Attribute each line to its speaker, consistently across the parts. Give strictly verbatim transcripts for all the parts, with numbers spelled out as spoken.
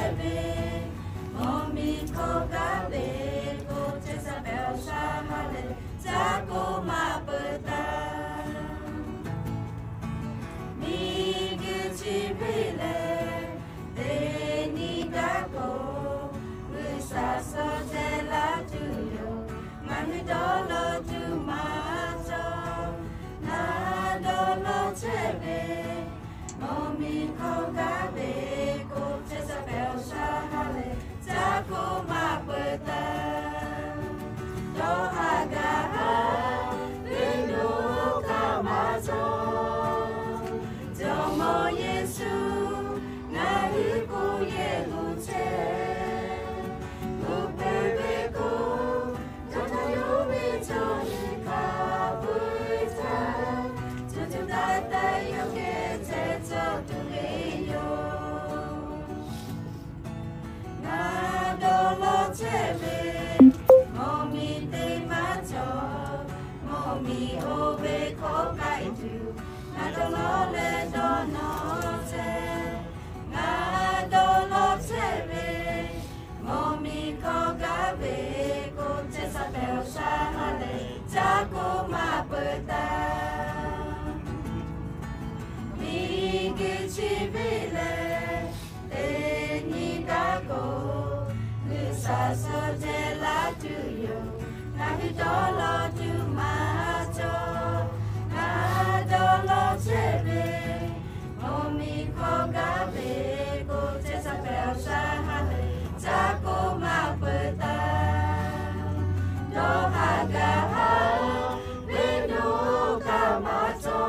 Speaker 1: chebe, momi koga be, go Jezebel shahale, jako ma beta. Migi chibile, de nidako, wisasa jela tuyo, mami dolo tu macho, na dolo chebe, momi koga be, go Jezebel shahale, jako ma beta. Do agaha, vino kamazo. Domo Yesu, na hipo yeluche, upebeko, tota yomi choni kabuita, tutu data yoke teto tumeyo. Na dolo chebe, momi te macho, momi obe kokaitu. Nadolole donote, nadolote be, momi kogabe, go Jezebel shahale, jako ma beta. Migi chibile, te nidako, lusa sote la tuyo, nahidolo tu macho. Dolo chebe, momi koga be, go Jezebel shahale, jako ma beta. Do agaha, vino kamato,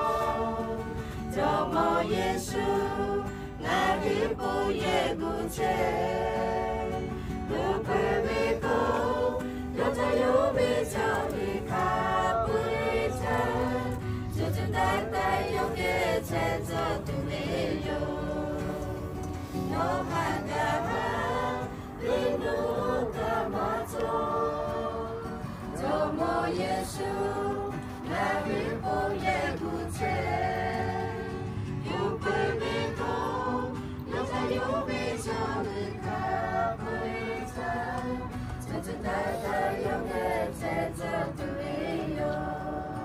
Speaker 1: domo Yesu, na hipo yeguche, upebeko, yota yomi choni kapuita. Data yoke teto tumeyo, no hagaha, vino kamato, domo Yesu, na hipo yeguche, upebeko, yota yomi choni kapuita, tutu data yoke teto tumeyo.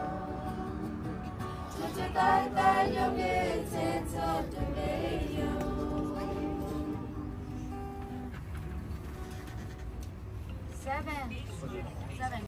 Speaker 1: Data yoke teto tumeyo.
Speaker 2: Seven. Seven.